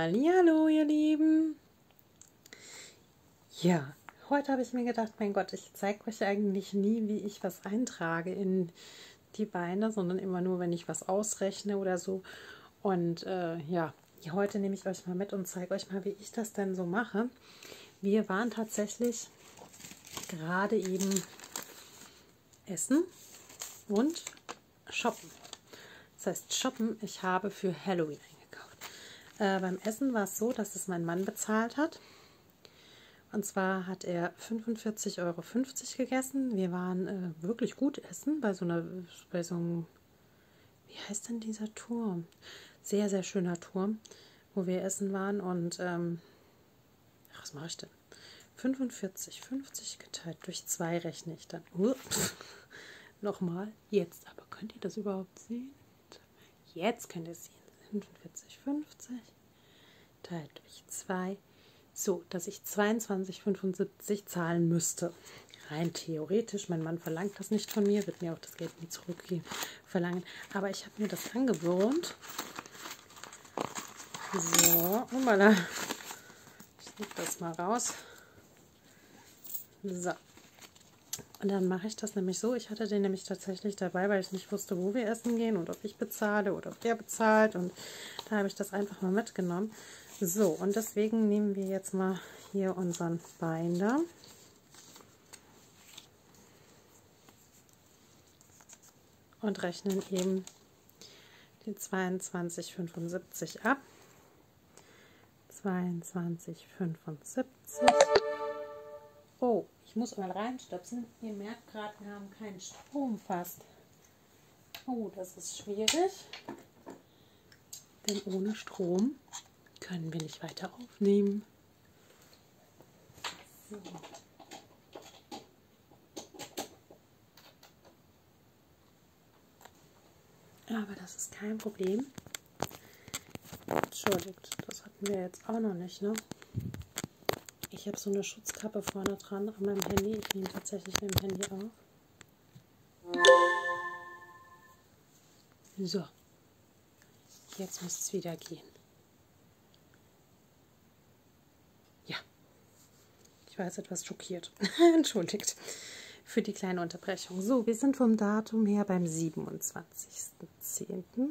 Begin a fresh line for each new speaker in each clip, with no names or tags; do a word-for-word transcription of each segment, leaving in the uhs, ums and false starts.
Hallihallo, ihr Lieben. Ja, heute habe ich mir gedacht, mein Gott, ich zeige euch eigentlich nie, wie ich was eintrage in die Beine, sondern immer nur, wenn ich was ausrechne oder so. Und äh, ja, heute nehme ich euch mal mit und zeige euch mal, wie ich das denn so mache. Wir waren tatsächlich gerade eben essen und shoppen. Das heißt shoppen, ich habe für Halloween eingekauft. Äh, beim Essen war es so, dass es mein Mann bezahlt hat. Und zwar hat er fünfundvierzig Euro fünfzig gegessen. Wir waren äh, wirklich gut essen bei so einer, bei so einem, wie heißt denn dieser Turm? Sehr, sehr schöner Turm, wo wir essen waren. Und, ähm, ach, was mache ich denn? fünfundvierzig, fünfzig geteilt durch zwei rechne ich dann. Uh, Nochmal, jetzt. Aber könnt ihr das überhaupt sehen? Jetzt könnt ihr es sehen. fünfundvierzig, fünfzig teilt durch zwei. So, dass ich zweiundzwanzig Euro fünfundsiebzig zahlen müsste. Rein theoretisch, mein Mann verlangt das nicht von mir, wird mir auch das Geld nie zurückgeben, verlangen. Aber ich habe mir das angewöhnt. So, und mal da. Ich nehme das mal raus. So. Und dann mache ich das nämlich so. Ich hatte den nämlich tatsächlich dabei, weil ich nicht wusste, wo wir essen gehen und ob ich bezahle oder ob der bezahlt. Und da habe ich das einfach mal mitgenommen. So, und deswegen nehmen wir jetzt mal hier unseren Binder. Und rechnen eben die zweiundzwanzig Euro fünfundsiebzig ab. zweiundzwanzig Euro fünfundsiebzig. Oh, ich muss mal reinstöpseln. Ihr merkt gerade, wir haben keinen Strom fast. Oh, das ist schwierig. Denn ohne Strom können wir nicht weiter aufnehmen. So. Aber das ist kein Problem. Entschuldigt, das hatten wir jetzt auch noch nicht, ne? Ich habe so eine Schutzkappe vorne dran an meinem Handy. Ich nehme tatsächlich mit dem Handy auf. So. Jetzt muss es wieder gehen. Ja. Ich war jetzt etwas schockiert. Entschuldigt für die kleine Unterbrechung. So, wir sind vom Datum her beim siebenundzwanzigsten zehnten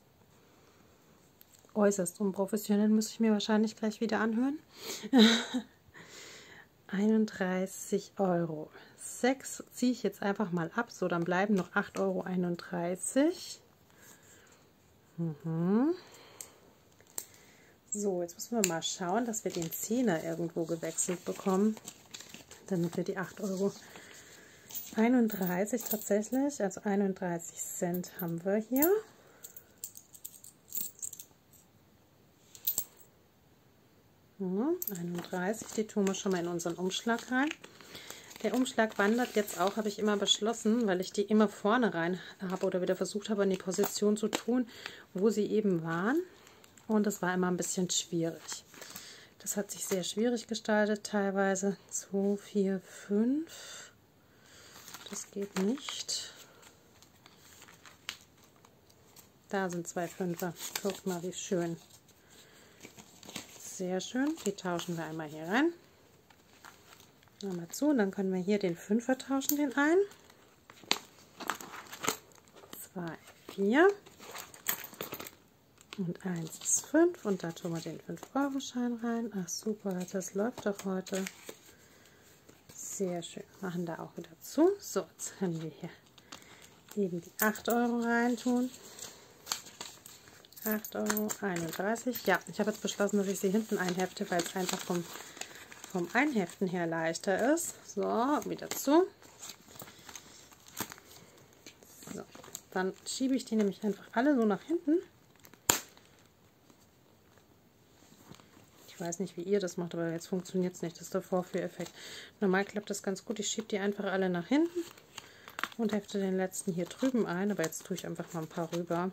Äußerst unprofessionell, muss ich mir wahrscheinlich gleich wieder anhören. einunddreißig Euro. sechs ziehe ich jetzt einfach mal ab. So, dann bleiben noch acht Euro einunddreißig. Mhm. So, jetzt müssen wir mal schauen, dass wir den Zehner irgendwo gewechselt bekommen, damit wir die acht Euro einunddreißig tatsächlich, also einunddreißig Cent haben wir hier. Mhm, einunddreißig, die tun wir schon mal in unseren Umschlag rein. Der Umschlag wandert jetzt auch, habe ich immer beschlossen, weil ich die immer vorne rein habe oder wieder versucht habe, in die Position zu tun, wo sie eben waren. Und das war immer ein bisschen schwierig. Das hat sich sehr schwierig gestaltet, teilweise. zwei, vier, fünf. Das geht nicht. Da sind zwei Fünfer. Guckt mal, wie schön. Sehr schön. Die tauschen wir einmal hier rein. Nochmal zu. Und dann können wir hier den Fünfer tauschen, den ein. zwei, vier. Und eins ist fünf. Und da tun wir den fünf Euro Schein rein. Ach super, das läuft doch heute. Sehr schön. Machen da auch wieder zu. So, jetzt können wir hier eben die acht Euro rein tun. acht Euro einunddreißig. Ja, ich habe jetzt beschlossen, dass ich sie hinten einhefte, weil es einfach vom, vom Einheften her leichter ist. So, wieder zu. So, dann schiebe ich die nämlich einfach alle so nach hinten. Ich weiß nicht, wie ihr das macht, aber jetzt funktioniert es nicht. Das ist der Vorführeffekt. Normal klappt das ganz gut. Ich schiebe die einfach alle nach hinten und hefte den letzten hier drüben ein. Aber jetzt tue ich einfach mal ein paar rüber.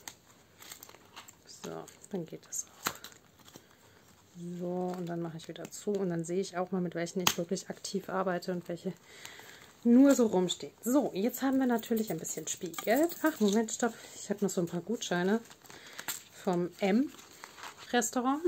So, dann geht das auch. So, und dann mache ich wieder zu. Und dann sehe ich auch mal, mit welchen ich wirklich aktiv arbeite und welche nur so rumstehen. So, jetzt haben wir natürlich ein bisschen Spielgeld. Ach, Moment, stopp. Ich habe noch so ein paar Gutscheine vom M. Restaurant.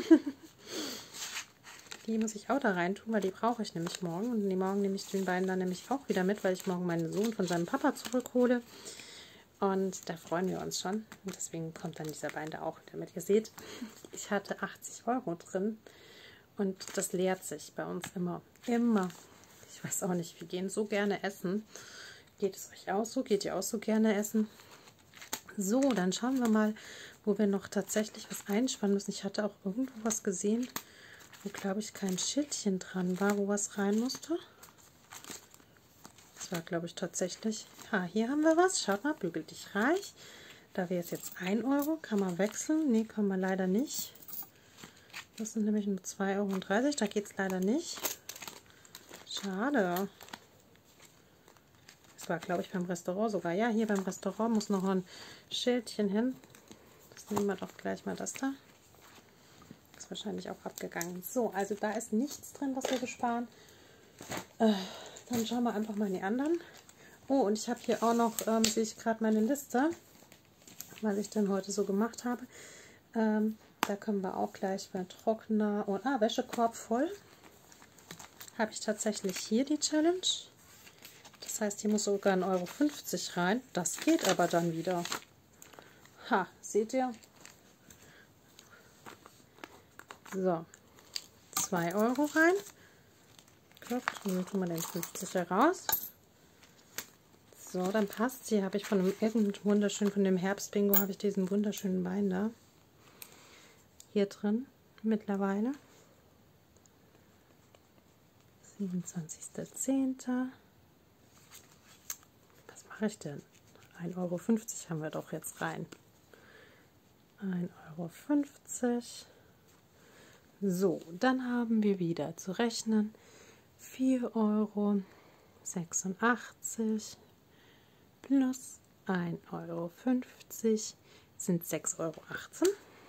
Die muss ich auch da rein tun, weil die brauche ich nämlich morgen. Und die morgen nehme ich den beiden dann nämlich auch wieder mit, weil ich morgen meinen Sohn von seinem Papa zurückhole. Und da freuen wir uns schon. Und deswegen kommt dann dieser Bein da auch damit. Ihr seht, ich hatte achtzig Euro drin. Und das leert sich bei uns immer. Immer. Ich weiß auch nicht, wir gehen so gerne essen. Geht es euch auch so? Geht ihr auch so gerne essen? So, dann schauen wir mal, wo wir noch tatsächlich was einsparen müssen. Ich hatte auch irgendwo was gesehen, wo, glaube ich, kein Schildchen dran war, wo was rein musste. Das war, glaube ich, tatsächlich... Ah, hier haben wir was. Schaut mal, bügel dich reich. Da wäre es jetzt ein Euro. Kann man wechseln? Nee, kann man leider nicht. Das sind nämlich nur zwei Euro dreißig. Da geht es leider nicht. Schade. Das war, glaube ich, beim Restaurant sogar. Ja, hier beim Restaurant muss noch ein Schildchen hin. Das nehmen wir doch gleich mal das da. Ist wahrscheinlich auch abgegangen. So, also da ist nichts drin, was wir besparen. Äh, dann schauen wir einfach mal in die anderen. Oh, und ich habe hier auch noch, ähm, sehe ich gerade meine Liste, was ich denn heute so gemacht habe. Ähm, da können wir auch gleich bei Trockner und ah, Wäschekorb voll. Habe ich tatsächlich hier die Challenge. Das heißt, hier muss sogar ein Euro fünfzig rein. Das geht aber dann wieder. Ha, seht ihr? So, zwei Euro rein. Guckt, dann tun wir den fünfziger raus. So, dann passt. Hier habe ich von einem irgendeinem wunderschönen, von dem Herbstbingo habe ich diesen wunderschönen Wein da. Hier drin mittlerweile. siebenundzwanzigster zehnter Was mache ich denn? ein Euro fünfzig haben wir doch jetzt rein. ein Euro fünfzig. So, dann haben wir wieder zu rechnen vier Euro sechsundachtzig plus ein Euro fünfzig sind sechs Euro achtzehn.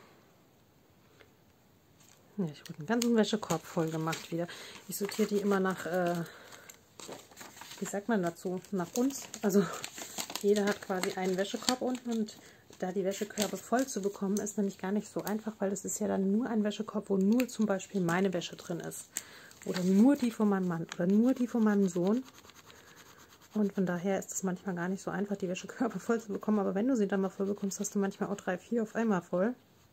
Ja, ich habe einen ganzen Wäschekorb voll gemacht wieder. Ich sortiere die immer nach, äh, wie sagt man dazu, nach uns. Also jeder hat quasi einen Wäschekorb unten und da die Wäschekörbe voll zu bekommen, ist nämlich gar nicht so einfach, weil es ist ja dann nur ein Wäschekorb, wo nur zum Beispiel meine Wäsche drin ist. Oder nur die von meinem Mann oder nur die von meinem Sohn. Und von daher ist es manchmal gar nicht so einfach, die Wäschekörbe voll zu bekommen. Aber wenn du sie dann mal voll bekommst, hast du manchmal auch drei, vier auf einmal voll.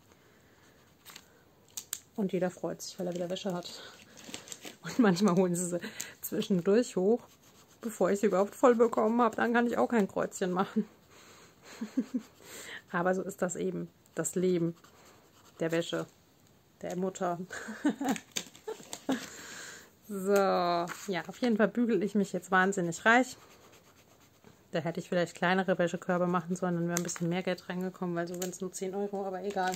Und jeder freut sich, weil er wieder Wäsche hat. Und manchmal holen sie sie zwischendurch hoch, bevor ich sie überhaupt voll bekommen habe. Dann kann ich auch kein Kreuzchen machen. Aber so ist das eben, das Leben der Wäsche, der Mutter. So, ja, auf jeden Fall bügel ich mich jetzt wahnsinnig reich. Da hätte ich vielleicht kleinere Wäschekörbe machen sollen, dann wäre ein bisschen mehr Geld reingekommen, weil so sind es nur zehn Euro, aber egal.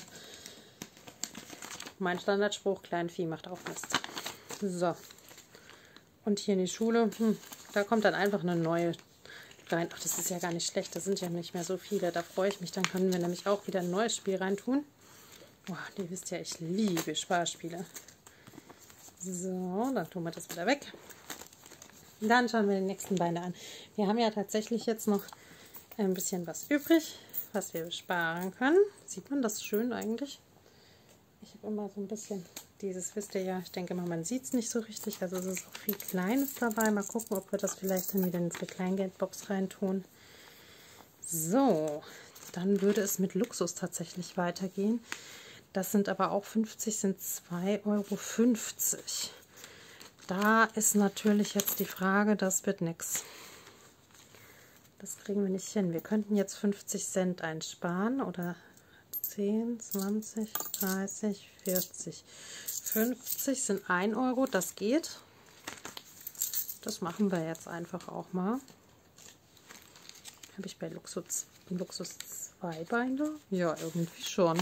Mein Standardspruch, Kleinvieh macht auch Mist. So, und hier in die Schule, hm, da kommt dann einfach eine neue rein. Ach, das ist ja gar nicht schlecht, da sind ja nicht mehr so viele. Da freue ich mich, dann können wir nämlich auch wieder ein neues Spiel reintun. Boah, ihr wisst ja, ich liebe Sparspiele. So, dann tun wir das wieder weg. Dann schauen wir die nächsten Beine an. Wir haben ja tatsächlich jetzt noch ein bisschen was übrig, was wir sparen können. Sieht man das schön eigentlich? Ich habe immer so ein bisschen dieses, wisst ihr ja, ich denke mal, man sieht es nicht so richtig. Also es ist auch viel Kleines dabei. Mal gucken, ob wir das vielleicht dann wieder in unsere Kleingeldbox reintun. So, dann würde es mit Luxus tatsächlich weitergehen. Das sind aber auch fünfzig, sind zwei Euro fünfzig. Da ist natürlich jetzt die Frage, das wird nichts. Das kriegen wir nicht hin. Wir könnten jetzt fünfzig Cent einsparen oder zehn, zwanzig, dreißig, vierzig, fünfzig sind ein Euro. Das geht. Das machen wir jetzt einfach auch mal. Habe ich bei Luxus, Luxus zwei Beine? Ja, irgendwie schon.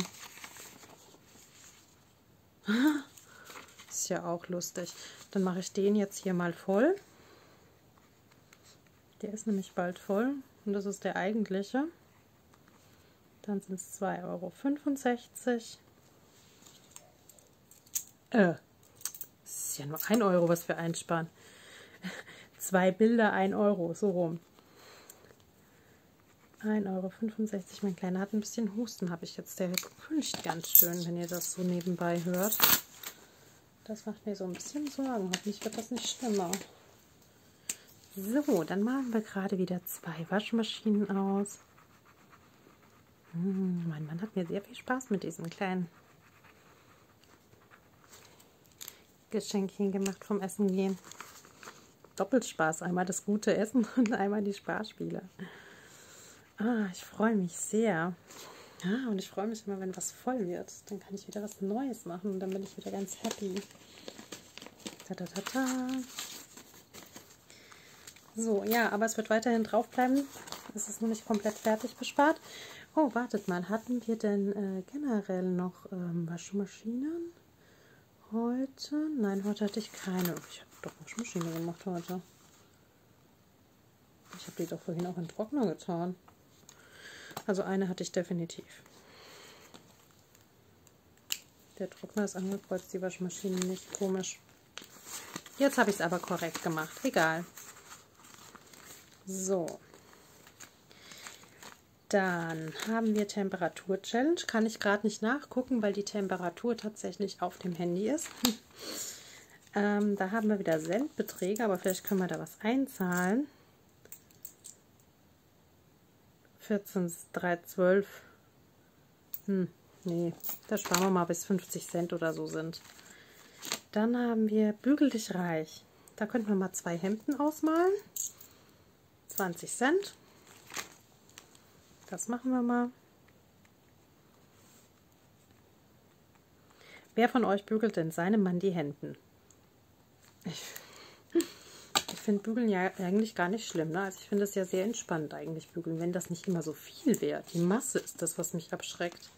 Ist ja auch lustig. Dann mache ich den jetzt hier mal voll. Der ist nämlich bald voll. Und das ist der eigentliche. Dann sind es zwei Euro fünfundsechzig. Äh, das ist ja nur ein Euro, was wir einsparen. Zwei Bilder, ein Euro, so rum. ein Euro fünfundsechzig. Mein Kleiner hat ein bisschen Husten, habe ich jetzt. Der knüscht ganz schön, wenn ihr das so nebenbei hört. Das macht mir so ein bisschen Sorgen. Hoffentlich wird das nicht schlimmer. So, dann malen wir gerade wieder zwei Waschmaschinen aus. Hm, mein Mann hat mir sehr viel Spaß mit diesen kleinen Geschenkchen gemacht vom Essen gehen. Doppelt Spaß. Einmal das gute Essen und einmal die Sparspiele. Ah, ich freue mich sehr. Ja, und ich freue mich immer, wenn was voll wird. Dann kann ich wieder was Neues machen und dann bin ich wieder ganz happy. Ta ta ta ta. So, ja, aber es wird weiterhin drauf bleiben. Es ist noch nicht komplett fertig bespart. Oh, wartet mal. Hatten wir denn äh, generell noch ähm, Waschmaschinen? Heute? Nein, heute hatte ich keine. Ich habe doch Waschmaschine gemacht heute. Ich habe die doch vorhin auch in den Trockner getan. Also eine hatte ich definitiv. Der Trockner ist angekreuzt, die Waschmaschine nicht. Komisch. Jetzt habe ich es aber korrekt gemacht. Egal. So. Dann haben wir Temperatur-Challenge. Kann ich gerade nicht nachgucken, weil die Temperatur tatsächlich auf dem Handy ist. ähm, da haben wir wieder Centbeträge, aber vielleicht können wir da was einzahlen. vierzehn, drei, zwölf. Hm, nee, da sparen wir mal bis fünfzig Cent oder so sind. Dann haben wir Bügel dich reich. Da könnten wir mal zwei Hemden ausmalen. zwanzig Cent. Das machen wir mal. Wer von euch bügelt denn seinem Mann die Hemden? Ich, ich finde Bügeln ja eigentlich gar nicht schlimm. Ne? Also ich finde es ja sehr entspannt eigentlich bügeln, wenn das nicht immer so viel wäre. Die Masse ist das, was mich abschreckt.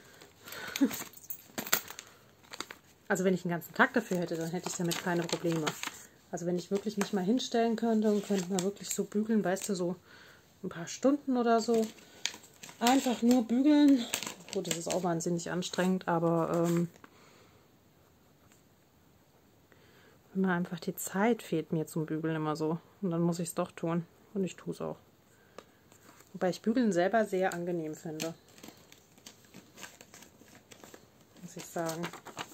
Also wenn ich einen ganzen Tag dafür hätte, dann hätte ich damit keine Probleme. Also wenn ich wirklich mich mal hinstellen könnte und könnte mal wirklich so bügeln, weißt du, so ein paar Stunden oder so. Einfach nur bügeln. Gut, das ist auch wahnsinnig anstrengend, aber ähm, wenn man einfach die Zeit fehlt mir zum Bügeln immer so. Und dann muss ich es doch tun. Und ich tue es auch. Wobei ich Bügeln selber sehr angenehm finde. Muss ich sagen.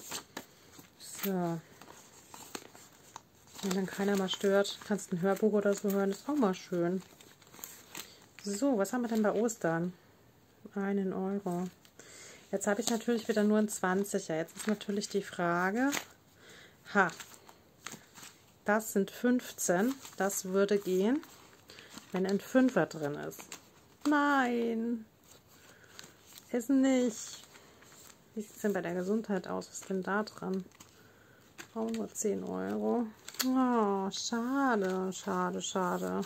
So. Wenn dann keiner mal stört, kannst ein Hörbuch oder so hören, ist auch mal schön. So, was haben wir denn bei Ostern? Einen Euro. Jetzt habe ich natürlich wieder nur ein zwanziger. Jetzt ist natürlich die Frage, ha, das sind fünfzehn. Das würde gehen, wenn ein Fünfer drin ist. Nein, ist nicht. Wie sieht es denn bei der Gesundheit aus? Was ist denn da dran? Auch nur zehn Euro. Oh, schade, schade, schade.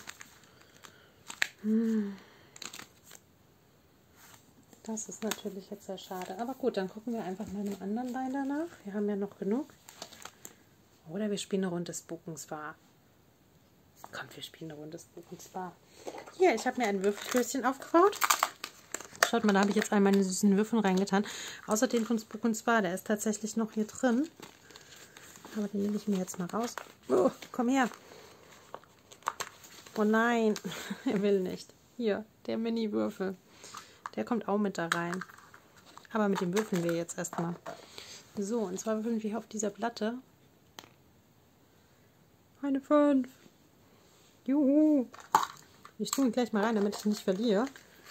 Hm. Das ist natürlich jetzt sehr schade. Aber gut, dann gucken wir einfach mal einem anderen Bein danach. Wir haben ja noch genug. Oder wir spielen eine Runde Spook and Spar. Kommt, wir spielen eine Runde Spook and Spar. Hier, ich habe mir ein Würfelklößchen aufgebaut. Schaut mal, da habe ich jetzt all meine süßen Würfel reingetan. Außer den von Spook and Spar, der ist tatsächlich noch hier drin. Aber den nehme ich mir jetzt mal raus. Oh, komm her. Oh nein, er will nicht. Hier, der Mini-Würfel. Der kommt auch mit da rein. Aber mit dem würfeln wir jetzt erstmal. So, und zwar würfeln wir auf dieser Platte. Eine fünf. Juhu. Ich tue ihn gleich mal rein, damit ich nicht verliere.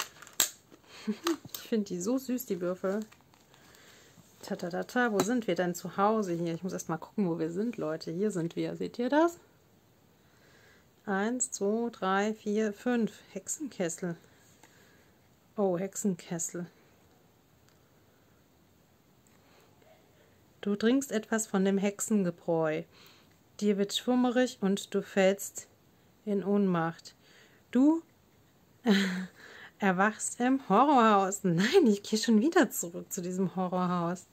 Ich finde die so süß, die Würfel. Tatatata, wo sind wir denn zu Hause hier? Ich muss erst mal gucken, wo wir sind, Leute. Hier sind wir. Seht ihr das? Eins, zwei, drei, vier, fünf. Hexenkessel. Oh, Hexenkessel. Du trinkst etwas von dem Hexengebräu. Dir wird schwummerig und du fällst in Ohnmacht. Du erwachst im Horrorhaus. Nein, ich gehe schon wieder zurück zu diesem Horrorhaus.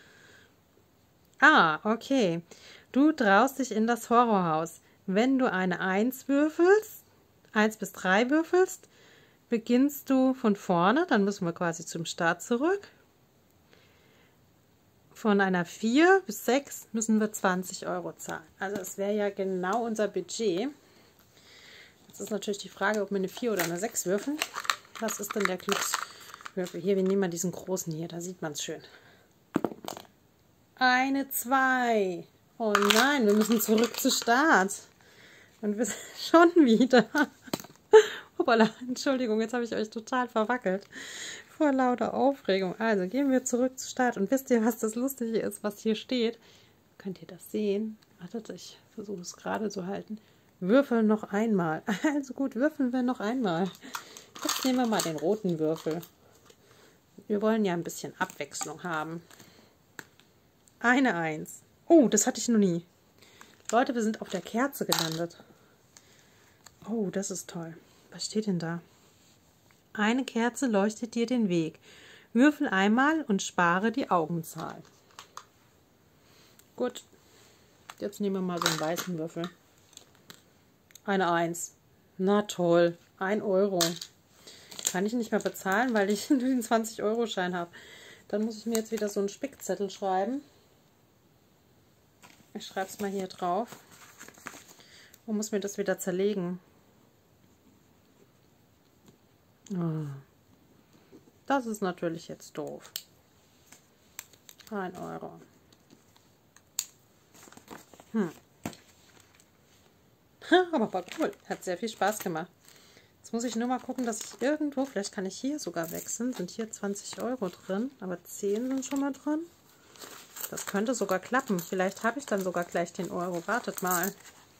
Ah, okay. Du traust dich in das Horrorhaus. Wenn du eine eins würfelst, eins bis drei würfelst, beginnst du von vorne, dann müssen wir quasi zum Start zurück. Von einer vier bis sechs müssen wir zwanzig Euro zahlen. Also es wäre ja genau unser Budget. Jetzt ist natürlich die Frage, ob wir eine vier oder eine sechs würfeln. Was ist denn der Glückswürfel? Hier, wir nehmen mal diesen großen hier, da sieht man es schön. Eine zwei. Oh nein, wir müssen zurück zu Start. Und wir sind schon wieder. Hoppala, Entschuldigung, jetzt habe ich euch total verwackelt. Vor lauter Aufregung. Also gehen wir zurück zu Start. Und wisst ihr, was das Lustige ist, was hier steht? Könnt ihr das sehen? Wartet, ich versuche es gerade zu halten. Würfeln noch einmal. Also gut, würfeln wir noch einmal. Jetzt nehmen wir mal den roten Würfel. Wir wollen ja ein bisschen Abwechslung haben. Eine Eins. Oh, das hatte ich noch nie. Leute, wir sind auf der Kerze gelandet. Oh, das ist toll. Was steht denn da? Eine Kerze leuchtet dir den Weg. Würfel einmal und spare die Augenzahl. Gut. Jetzt nehmen wir mal so einen weißen Würfel. Eine Eins. Na toll. Ein Euro. Kann ich nicht mehr bezahlen, weil ich nur den zwanzig Euro Schein habe. Dann muss ich mir jetzt wieder so einen Spickzettel schreiben. Ich schreibe es mal hier drauf. Und muss mir das wieder zerlegen. Das ist natürlich jetzt doof. Ein Euro. Hm. Aber war cool. Hat sehr viel Spaß gemacht. Jetzt muss ich nur mal gucken, dass ich irgendwo, vielleicht kann ich hier sogar wechseln. Sind hier zwanzig Euro drin, aber zehn sind schon mal drin. Das könnte sogar klappen. Vielleicht habe ich dann sogar gleich den Euro. Wartet mal.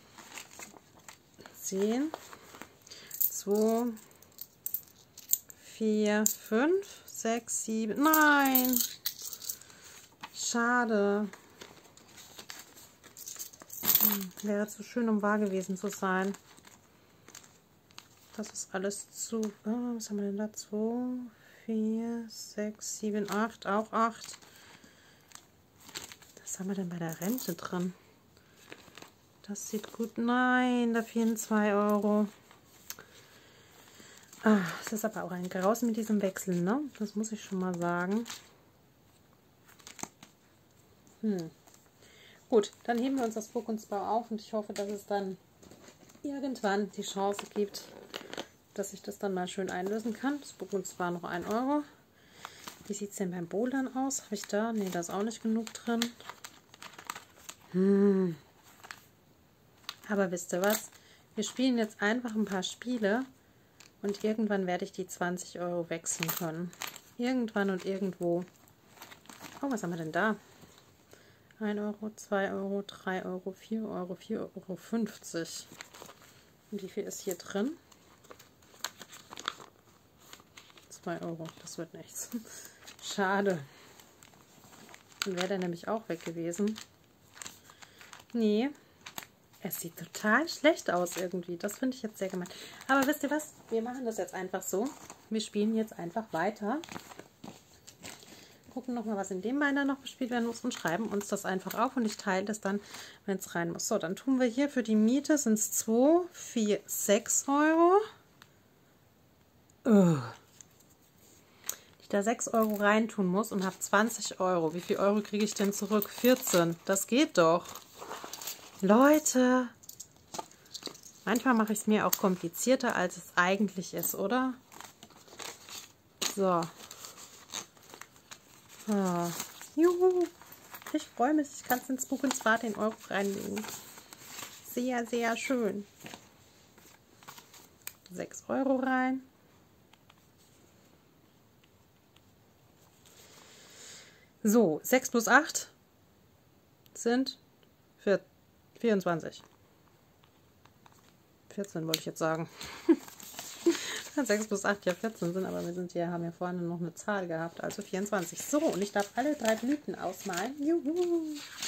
zehn, zwei, vier, fünf, sechs, sieben. Nein! Schade. Hm, wäre zu schön, um wahr gewesen zu sein. Das ist alles zu... Oh, was haben wir denn da? zwei, vier, sechs, sieben, acht. Auch acht. Was haben wir denn bei der Rente drin? Das sieht gut. Nein, da fehlen zwei Euro. Ah, es ist aber auch ein Graus mit diesem Wechsel, ne? Das muss ich schon mal sagen. Hm. Gut, dann heben wir uns das Book und Spar auf und ich hoffe, dass es dann irgendwann die Chance gibt, dass ich das dann mal schön einlösen kann. Das Book und Spar noch ein Euro. Wie sieht es denn beim Bouldern aus? Habe ich da? Ne, da ist auch nicht genug drin. Hm. Aber wisst ihr was? Wir spielen jetzt einfach ein paar Spiele und irgendwann werde ich die zwanzig Euro wechseln können. Irgendwann und irgendwo. Oh, was haben wir denn da? ein Euro, zwei Euro, drei Euro, vier Euro, vier Euro fünfzig. Und wie viel ist hier drin? zwei Euro, das wird nichts. Schade. Dann wäre der nämlich auch weg gewesen. Nee, es sieht total schlecht aus irgendwie. Das finde ich jetzt sehr gemein. Aber wisst ihr was? Wir machen das jetzt einfach so. Wir spielen jetzt einfach weiter. Gucken nochmal, was in dem Binder noch bespielt werden muss und schreiben uns das einfach auf. Und ich teile das dann, wenn es rein muss. So, dann tun wir hier für die Miete sind es zwei, vier, sechs Euro. Oh. Ich da sechs Euro reintun muss und habe zwanzig Euro. Wie viel Euro kriege ich denn zurück? vierzehn. Das geht doch. Leute, manchmal mache ich es mir auch komplizierter, als es eigentlich ist, oder? So. Ah. Juhu. Ich freue mich, ich kann es ins Buch und zwar den Euro reinlegen. Sehr, sehr schön. sechs Euro rein. So, sechs plus acht sind vierundzwanzig. vierzehn wollte ich jetzt sagen. sechs plus acht ja vierzehn sind, aber wir sind hier, haben ja vorne noch eine Zahl gehabt, also vierundzwanzig. So, und ich darf alle drei Blüten ausmalen. Juhu!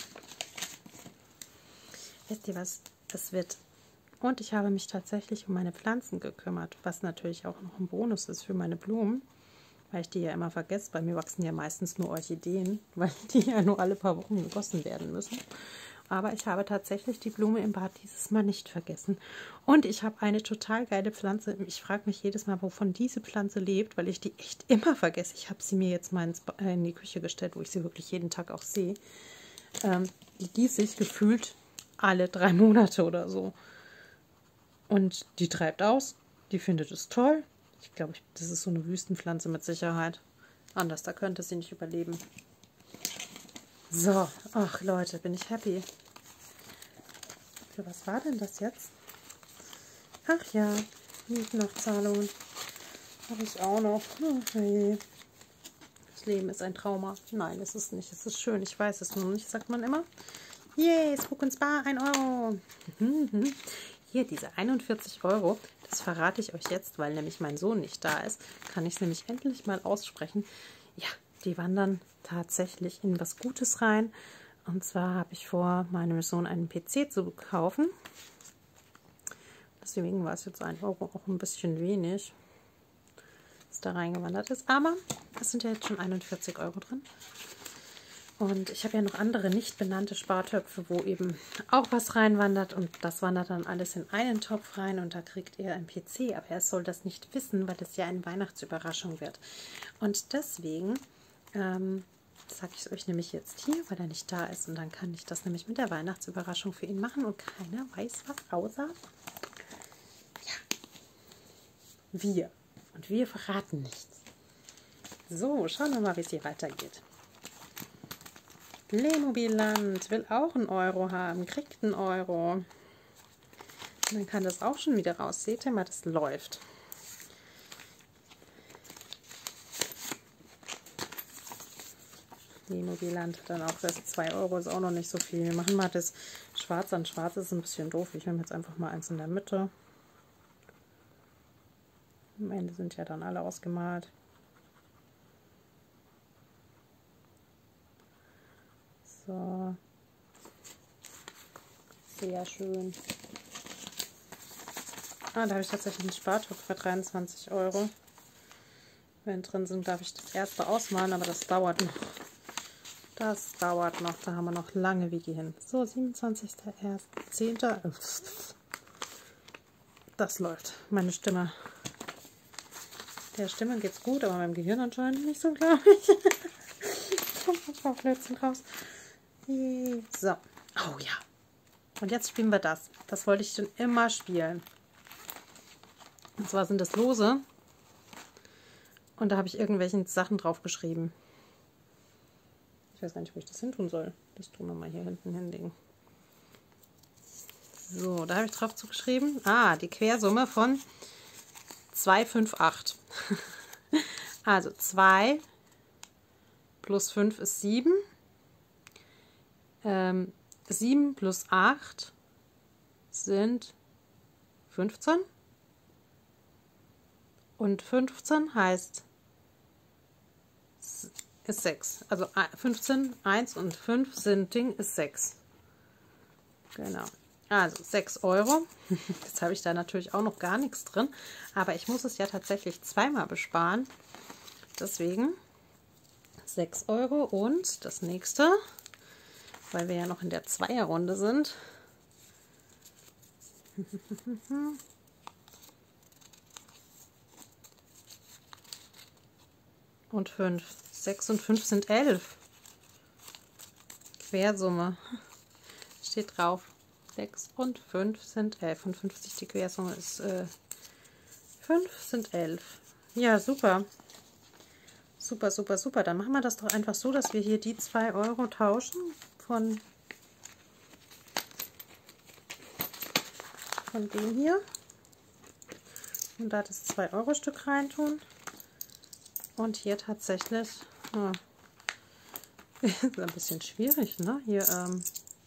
Wisst ihr was? Das wird... Und ich habe mich tatsächlich um meine Pflanzen gekümmert, was natürlich auch noch ein Bonus ist für meine Blumen, weil ich die ja immer vergesse. Bei mir wachsen ja meistens nur Orchideen, weil die ja nur alle paar Wochen gegossen werden müssen. Aber ich habe tatsächlich die Blume im Bad dieses Mal nicht vergessen. Und ich habe eine total geile Pflanze. Ich frage mich jedes Mal, wovon diese Pflanze lebt, weil ich die echt immer vergesse. Ich habe sie mir jetzt mal ins, äh, in die Küche gestellt, wo ich sie wirklich jeden Tag auch sehe. Ähm, die gieße ich gefühlt alle drei Monate oder so. Und die treibt aus. Die findet es toll. Ich glaube, das ist so eine Wüstenpflanze mit Sicherheit. Anders, da könnte sie nicht überleben. So, ach Leute, bin ich happy. Für was war denn das jetzt? Ach ja, Mietennachzahlungen. Habe ich auch noch. Okay. Das Leben ist ein Trauma. Nein, es ist nicht. Es ist schön. Ich weiß es nur nicht, sagt man immer. Yay, Spuk und Spa, ein Euro. Hier, diese einundvierzig Euro, das verrate ich euch jetzt, weil nämlich mein Sohn nicht da ist. Kann ich es nämlich endlich mal aussprechen. Ja, die wandern tatsächlich in was Gutes rein. Und zwar habe ich vor, meinem Sohn einen P C zu kaufen. Deswegen war es jetzt ein Euro auch ein bisschen wenig, was da reingewandert ist. Aber es sind ja jetzt schon einundvierzig Euro drin. Und ich habe ja noch andere nicht benannte Spartöpfe, wo eben auch was reinwandert. Und das wandert dann alles in einen Topf rein und da kriegt er ein P C. Aber er soll das nicht wissen, weil das ja eine Weihnachtsüberraschung wird. Und deswegen ähm, sage ich es euch nämlich jetzt hier, weil er nicht da ist. Und dann kann ich das nämlich mit der Weihnachtsüberraschung für ihn machen. Und keiner weiß was außer ja, wir. Und wir verraten nichts. So, schauen wir mal, wie es hier weitergeht. Playmobil-Land will auch einen Euro haben, kriegt einen Euro. Und dann kann das auch schon wieder raus. Seht ihr mal, das läuft. Playmobil-Land hat dann auch erst zwei Euro, ist auch noch nicht so viel. Wir machen mal das Schwarz an Schwarz, das ist ein bisschen doof. Ich nehme jetzt einfach mal eins in der Mitte. Am Ende sind ja dann alle ausgemalt. So. Sehr schön. Ah, da habe ich tatsächlich einen Spartopf für dreiundzwanzig Euro. Wenn drin sind, darf ich das erste ausmalen, aber das dauert noch. Das dauert noch. Da haben wir noch lange Wege hin. So, siebenundzwanzigster erster zehnter Das läuft. Meine Stimme. Der Stimme geht's gut, aber meinem Gehirn anscheinend nicht so, glaube ich. Kommt manchmal Blödsinn raus. So. Oh ja. Und jetzt spielen wir das. Das wollte ich schon immer spielen. Und zwar sind das Lose. Und da habe ich irgendwelchen Sachen drauf geschrieben. Ich weiß gar nicht, wo ich das hin tun soll. Das tun wir mal hier hinten hinlegen. So, da habe ich drauf zugeschrieben. Ah, die Quersumme von zwei, fünf, acht. Also zwei plus fünf ist sieben. Ähm, sieben plus acht sind fünfzehn. Und fünfzehn heißt ist sechs. Also fünfzehn, eins und fünf sind Ding, ist sechs. Genau. Also sechs Euro. Jetzt habe ich da natürlich auch noch gar nichts drin. Aber ich muss es ja tatsächlich zweimal besparen. Deswegen sechs Euro. Und das nächste, weil wir ja noch in der Zweierrunde sind. Und fünf. sechs und fünf sind elf. Quersumme. Steht drauf. sechs und fünf sind elf. Und fünfzig, die Quersumme ist äh, fünf sind elf. Ja, super. Super, super, super. Dann machen wir das doch einfach so, dass wir hier die zwei Euro tauschen von, von dem hier. Und da das zwei Euro Stück reintun. Und hier tatsächlich, oh, ist ein bisschen schwierig, ne? Hier ähm,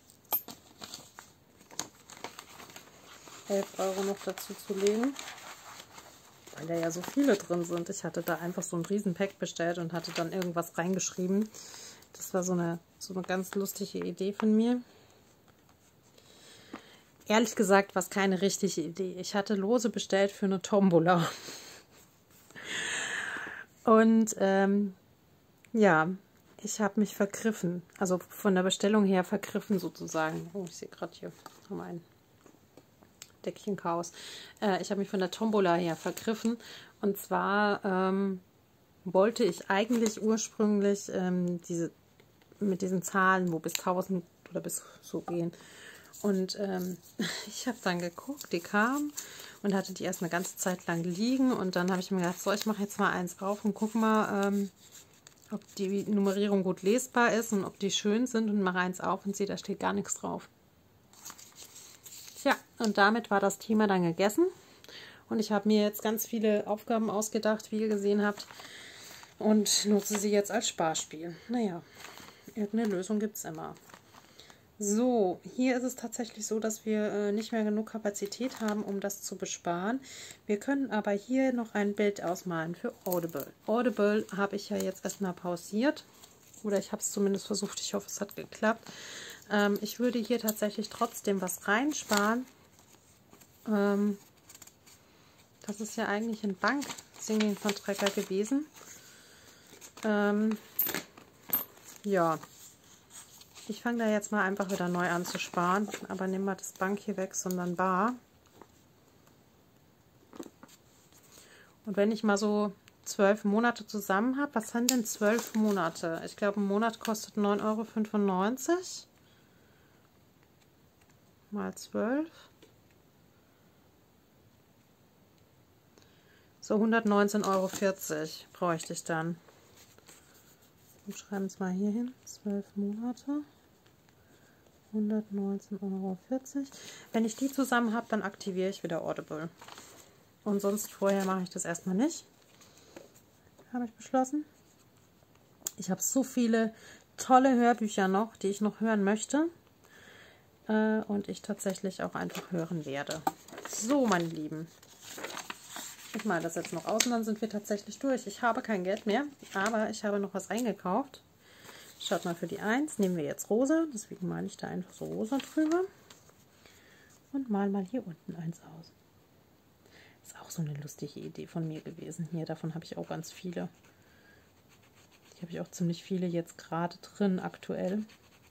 elf Euro noch dazu zu legen, weil da ja so viele drin sind. Ich hatte da einfach so ein Riesenpack bestellt und hatte dann irgendwas reingeschrieben. Das war so eine, so eine ganz lustige Idee von mir. Ehrlich gesagt war es keine richtige Idee. Ich hatte Lose bestellt für eine Tombola. Und ähm, ja, ich habe mich vergriffen. Also von der Bestellung her vergriffen sozusagen. Oh, ich sehe gerade hier mein Deckchen Chaos. Äh, ich habe mich von der Tombola her vergriffen. Und zwar ähm, wollte ich eigentlich ursprünglich ähm, diese mit diesen Zahlen, wo bis tausend oder bis so gehen. Und ähm, ich habe dann geguckt, die kam und hatte die erst eine ganze Zeit lang liegen. Und dann habe ich mir gedacht, so, ich mache jetzt mal eins auf und guck mal, ähm, ob die Nummerierung gut lesbar ist und ob die schön sind. Und mache eins auf und sehe, da steht gar nichts drauf. Tja, und damit war das Thema dann gegessen. Und ich habe mir jetzt ganz viele Aufgaben ausgedacht, wie ihr gesehen habt. Und nutze sie jetzt als Sparspiel. Naja, irgendeine Lösung gibt es immer. So, hier ist es tatsächlich so, dass wir äh, nicht mehr genug Kapazität haben, um das zu besparen. Wir können aber hier noch ein Bild ausmalen für Audible. Audible habe ich ja jetzt erstmal pausiert. Oder ich habe es zumindest versucht. Ich hoffe, es hat geklappt. Ähm, ich würde hier tatsächlich trotzdem was reinsparen. Ähm, das ist ja eigentlich ein Bank-Singing von Trecker gewesen. Ähm, ja. Ich fange da jetzt mal einfach wieder neu an zu sparen, aber nehme mal das Bank hier weg, sondern bar. Und wenn ich mal so zwölf Monate zusammen habe, was sind denn zwölf Monate? Ich glaube, ein Monat kostet neun Euro fünfundneunzig. Mal zwölf. So hundertneunzehn Euro vierzig bräuchte ich dann. Und schreiben es mal hier hin. zwölf Monate. hundertneunzehn Euro vierzig. Wenn ich die zusammen habe, dann aktiviere ich wieder Audible. Und sonst vorher mache ich das erstmal nicht. Habe ich beschlossen. Ich habe so viele tolle Hörbücher noch, die ich noch hören möchte. Äh, und ich tatsächlich auch einfach hören werde. So, meine Lieben. Ich male das jetzt noch aus und dann sind wir tatsächlich durch. Ich habe kein Geld mehr, aber ich habe noch was eingekauft. Schaut mal, für die eins nehmen wir jetzt rosa. Deswegen male ich da einfach so rosa drüber. Und mal mal hier unten eins aus. Ist auch so eine lustige Idee von mir gewesen. Hier, davon habe ich auch ganz viele. Die habe ich auch ziemlich viele jetzt gerade drin aktuell.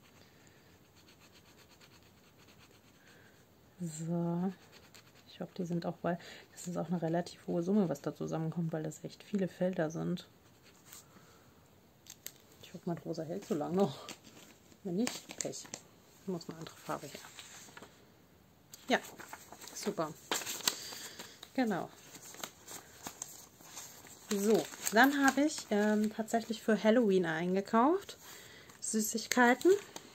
So. Ich hoffe, die sind auch, weil das ist auch eine relativ hohe Summe, was da zusammenkommt, weil das echt viele Felder sind. Ich hoffe, mein rosa hält so lange noch. Wenn nicht, Pech. Muss eine andere Farbe her. Ja, super. Genau. So, dann habe ich ähm, tatsächlich für Halloween eingekauft. Süßigkeiten.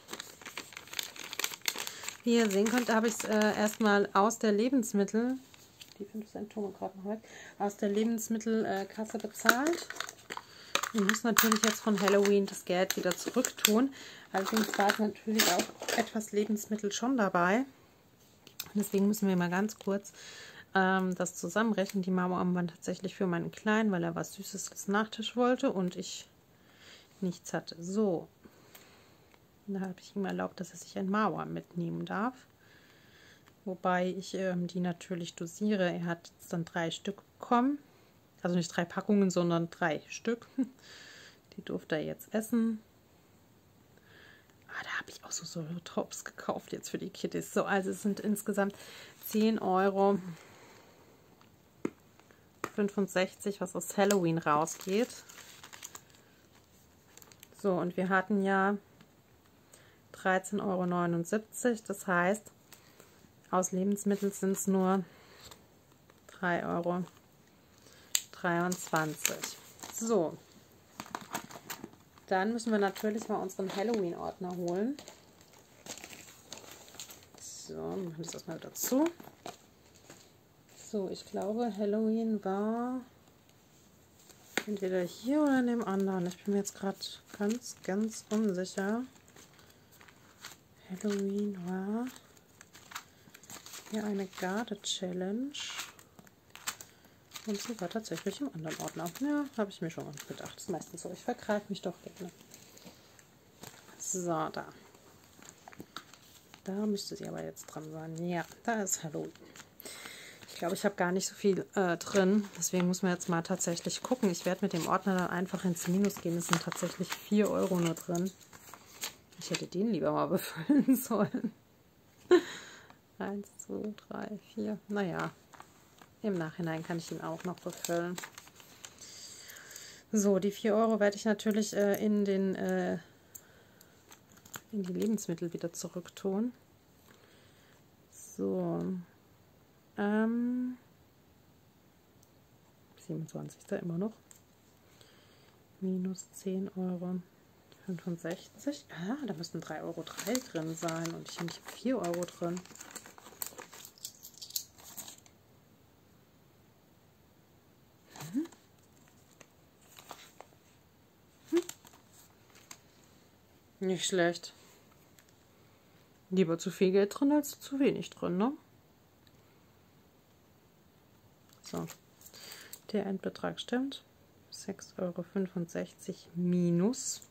Wie ihr sehen könnt, habe ich es äh, erstmal aus der Lebensmittel, die fünf Cent tun wir gerade noch weg, aus der Lebensmittelkasse äh, bezahlt. Ich muss natürlich jetzt von Halloween das Geld wieder zurücktun. Allerdings war es natürlich auch etwas Lebensmittel schon dabei. Deswegen müssen wir mal ganz kurz ähm, das zusammenrechnen. Die Marmorarme waren tatsächlich für meinen Kleinen, weil er was Süßes als Nachtisch wollte und ich nichts hatte. So. Da habe ich ihm erlaubt, dass er sich ein Marmorarm mitnehmen darf. Wobei ich ähm, die natürlich dosiere. Er hat jetzt dann drei Stück bekommen. Also nicht drei Packungen, sondern drei Stück. Die durfte er jetzt essen. Ah, da habe ich auch so Säuretops gekauft jetzt für die Kitties. So, also es sind insgesamt zehn Euro fünfundsechzig, was aus Halloween rausgeht. So, und wir hatten ja dreizehn Euro neunundsiebzig. Das heißt, aus Lebensmitteln sind es nur drei Euro dreiundzwanzig. So, dann müssen wir natürlich mal unseren Halloween-Ordner holen. So, machen wir das erstmal dazu. So, ich glaube, Halloween war entweder hier oder in dem anderen. Ich bin mir jetzt gerade ganz, ganz unsicher. Halloween war hier eine Garde-Challenge. Und sie war tatsächlich im anderen Ordner. Ja, habe ich mir schon gedacht. Das ist meistens so. Ich vergreife mich doch gerne. So, da. Da müsste sie aber jetzt dran sein. Ja, da ist Halloween. Ich glaube, ich habe gar nicht so viel äh, drin. Deswegen muss man jetzt mal tatsächlich gucken. Ich werde mit dem Ordner dann einfach ins Minus gehen. Es sind tatsächlich vier Euro nur drin. Ich hätte den lieber mal befüllen sollen. Eins, zwei, drei, vier. Naja, im Nachhinein kann ich ihn auch noch befüllen. So, die vier Euro werde ich natürlich äh, in, den, äh, in die Lebensmittel wieder zurücktun. So. Ähm, siebenundzwanzigster immer noch. Minus zehn Euro fünfundsechzig. Ah, da müssten drei Euro drei drin sein und ich habe nicht vier Euro drin. Hm. Hm. Nicht schlecht. Lieber zu viel Geld drin als zu wenig drin, ne? So. Der Endbetrag stimmt. sechs Euro fünfundsechzig minus.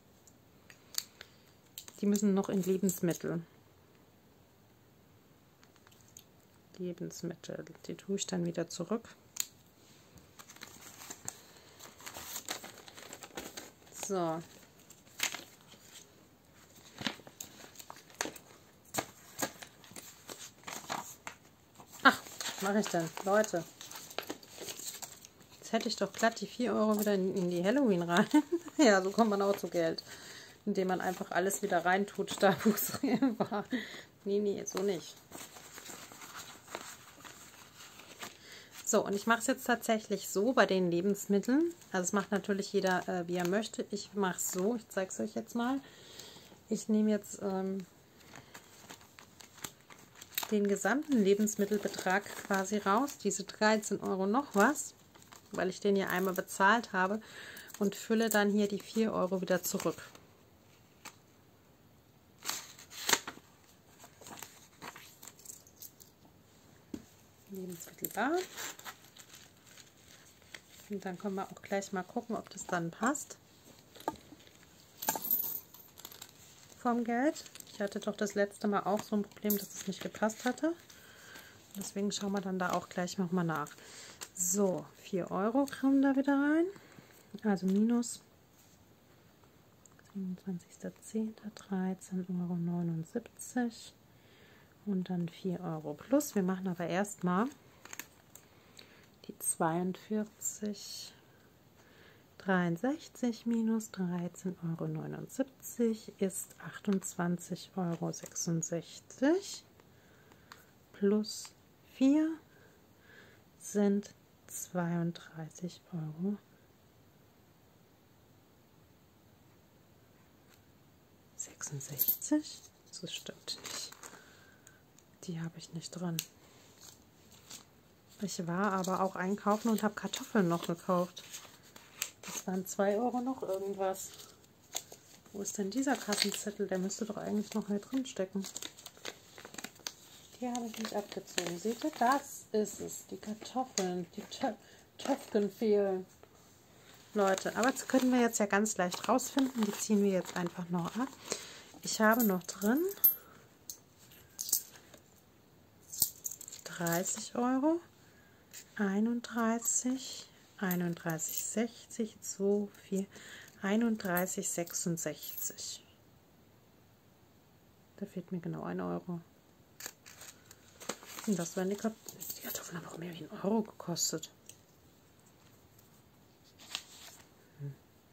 Die müssen noch in Lebensmittel. Lebensmittel. Die tue ich dann wieder zurück. So. Ach, was mache ich denn? Leute. Jetzt hätte ich doch glatt die vier Euro wieder in, in die Halloween rein. Ja, so kommt man auch zu Geld. Indem man einfach alles wieder reintut, da wo es war. Nee, nee, so nicht. So, und ich mache es jetzt tatsächlich so bei den Lebensmitteln. Also es macht natürlich jeder, äh, wie er möchte. Ich mache es so, ich zeige es euch jetzt mal. Ich nehme jetzt ähm, den gesamten Lebensmittelbetrag quasi raus. Diese dreizehn Euro noch was, weil ich den ja einmal bezahlt habe. Und fülle dann hier die vier Euro wieder zurück. Lebensmittelbar. Und dann können wir auch gleich mal gucken, ob das dann passt. Vom Geld. Ich hatte doch das letzte Mal auch so ein Problem, dass es nicht gepasst hatte. Deswegen schauen wir dann da auch gleich nochmal nach. So, vier Euro kommen da wieder rein. Also minus siebenundzwanzigster zehnter dreizehn Euro neunundsiebzig. Und dann vier Euro plus. Wir machen aber erstmal die zweiundvierzig dreiundsechzig minus dreizehn Euro neunundsiebzig ist achtundzwanzig Euro sechsundsechzig plus vier sind zweiunddreißig Euro sechsundsechzig. Das stimmt nicht. Die habe ich nicht drin. Ich war aber auch einkaufen und habe Kartoffeln noch gekauft. Das waren zwei Euro noch irgendwas. Wo ist denn dieser Kassenzettel? Der müsste doch eigentlich noch hier drin stecken. Die habe ich nicht abgezogen. Seht ihr? Das ist es. Die Kartoffeln. Die Töpfchen fehlen. Leute, aber das können wir jetzt ja ganz leicht rausfinden. Die ziehen wir jetzt einfach noch ab. Ich habe noch drin dreißig Euro, einunddreißig, einunddreißig sechzig, zwei, vier, einunddreißig sechsundsechzig. Da fehlt mir genau ein Euro. Und das werden die Kartoffeln. Die Kartoffeln haben auch mehr wie ein Euro gekostet. Hm.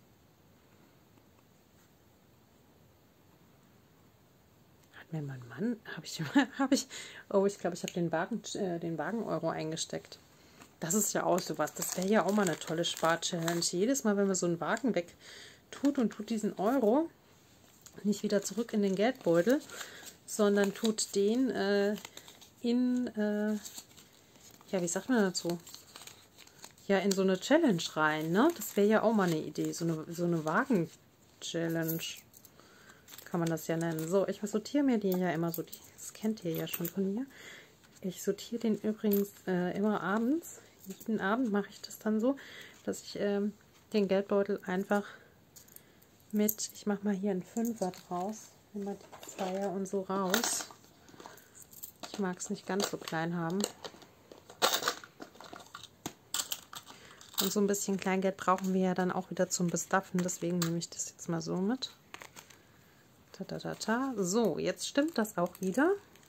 Hat mir mein Mann, habe ich, habe ich, oh, ich glaube, ich habe den Wagen, äh, den Wagen-Euro eingesteckt. Das ist ja auch sowas. Das wäre ja auch mal eine tolle Spar-Challenge. Jedes Mal, wenn man so einen Wagen weg tut und tut diesen Euro nicht wieder zurück in den Geldbeutel, sondern tut den äh, in, äh, ja, wie sagt man dazu? Ja, in so eine Challenge rein, ne? Das wäre ja auch mal eine Idee. So eine, so eine Wagen-Challenge kann man das ja nennen. So, ich sortiere mir die ja immer so. Das kennt ihr ja schon von mir. Ich sortiere den übrigens äh, immer abends. Jeden Abend mache ich das dann so, dass ich ähm, den Geldbeutel einfach mit, ich mache mal hier einen Fünfer draus, immer die Zweier und so raus. Ich mag es nicht ganz so klein haben. Und so ein bisschen Kleingeld brauchen wir ja dann auch wieder zum Bestaffen, deswegen nehme ich das jetzt mal so mit. Ta, ta, ta, ta. So, jetzt stimmt das auch wieder.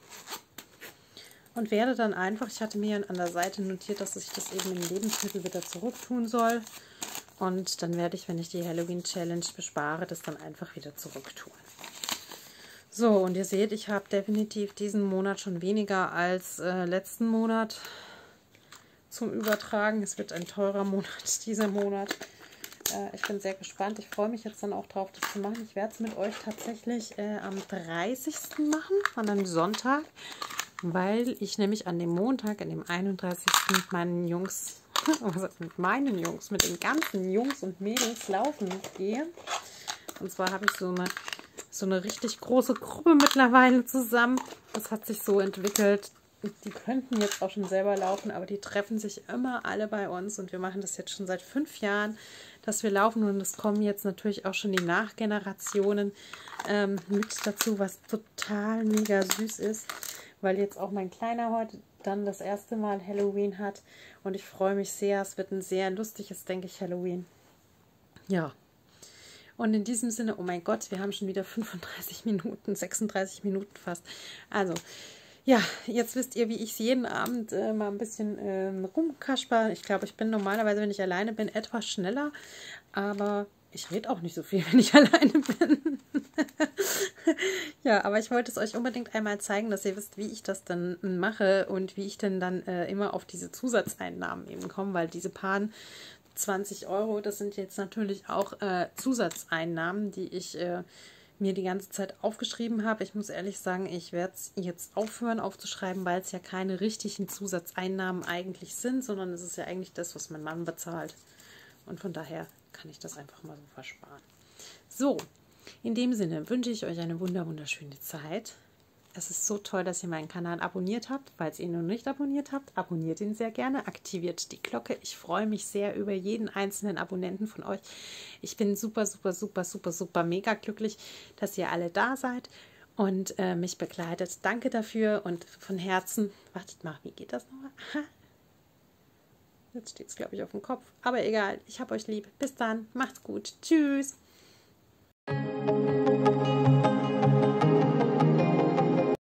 Und werde dann einfach, ich hatte mir an der Seite notiert, dass ich das eben in Lebensmittel wieder zurück tun soll. Und dann werde ich, wenn ich die Halloween Challenge bespare, das dann einfach wieder zurück tun. So, und ihr seht, ich habe definitiv diesen Monat schon weniger als äh, letzten Monat zum Übertragen. Es wird ein teurer Monat, dieser Monat. Äh, ich bin sehr gespannt. Ich freue mich jetzt dann auch drauf, das zu machen. Ich werde es mit euch tatsächlich äh, am dreißigsten machen, an einem Sonntag, weil ich nämlich an dem Montag, an dem einunddreißigsten mit meinen Jungs, also mit meinen Jungs, mit den ganzen Jungs und Mädels laufen gehe. Und zwar habe ich so eine, so eine richtig große Gruppe mittlerweile zusammen. Das hat sich so entwickelt. Die könnten jetzt auch schon selber laufen, aber die treffen sich immer alle bei uns. Und wir machen das jetzt schon seit fünf Jahren, dass wir laufen. Und es kommen jetzt natürlich auch schon die Nachgenerationen ähm, mit dazu, was total mega süß ist. Weil jetzt auch mein Kleiner heute dann das erste Mal Halloween hat. Und ich freue mich sehr. Es wird ein sehr lustiges, denke ich, Halloween. Ja. Und in diesem Sinne, oh mein Gott, wir haben schon wieder fünfunddreißig Minuten, sechsunddreißig Minuten fast. Also, ja, jetzt wisst ihr, wie ich jeden Abend äh, mal ein bisschen äh, rumkasper. Ich glaube, ich bin normalerweise, wenn ich alleine bin, etwas schneller. Aber ich rede auch nicht so viel, wenn ich alleine bin. Ja, aber ich wollte es euch unbedingt einmal zeigen, dass ihr wisst, wie ich das dann mache und wie ich denn dann äh, immer auf diese Zusatzeinnahmen eben komme, weil diese paar zwanzig Euro, das sind jetzt natürlich auch äh, Zusatzeinnahmen, die ich äh, mir die ganze Zeit aufgeschrieben habe. Ich muss ehrlich sagen, ich werde es jetzt aufhören aufzuschreiben, weil es ja keine richtigen Zusatzeinnahmen eigentlich sind, sondern es ist ja eigentlich das, was mein Mann bezahlt. Und von daher kann ich das einfach mal so versparen. So, in dem Sinne wünsche ich euch eine wunder wunderschöne Zeit. Es ist so toll, dass ihr meinen Kanal abonniert habt. Falls ihr ihn noch nicht abonniert habt, abonniert ihn sehr gerne, aktiviert die Glocke. Ich freue mich sehr über jeden einzelnen Abonnenten von euch. Ich bin super, super, super, super, super mega glücklich, dass ihr alle da seid und äh, mich begleitet. Danke dafür und von Herzen. Wartet mal, wie geht das nochmal? Aha. Jetzt steht es, glaube ich, auf dem Kopf. Aber egal, ich habe euch lieb. Bis dann, macht's gut. Tschüss.